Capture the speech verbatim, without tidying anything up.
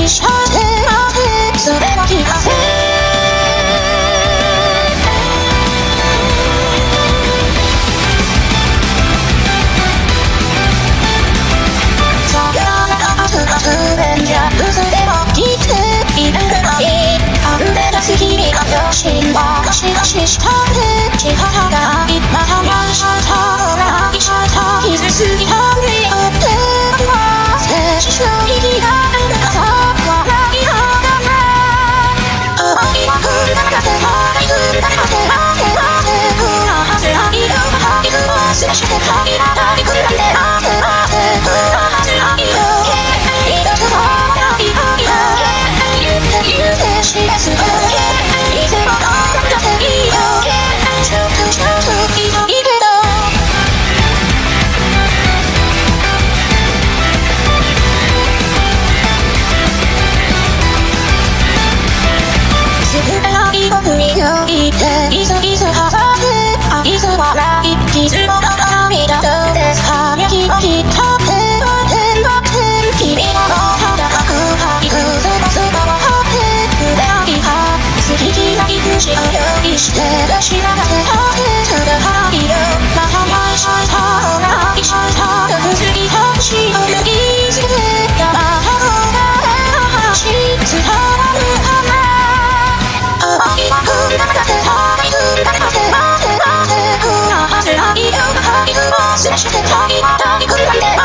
し合ってあってそれは気がせ心はガシガシしたね力がいっまたやしたらいした傷ついたによっては接しない気があるから笑いながら愛は来るだけ愛来るだけ当て当て当て不安せ愛よ愛を忘れして愛が当たり来るだけ当て当て不安せ愛よ二度と会わない愛よ言って言って示すだけいつもどうだっていいよちょっとちょっとひどいけどすぐ愛を振り抜いていついつはさて愛想笑い傷も涙どうですか焼きを切った手は手は手君の肌が深いくそばそばは張って腕上げは好き嫌い口を用意してる知らなくてただ愛よまた愛しちゃった愛しちゃったと不思議話を脱ぎ捨てたまほが話伝わるかな愛は来るだけ愛来るだけ当て当て当て不安せ愛よ愛を忘れして愛また来るだけ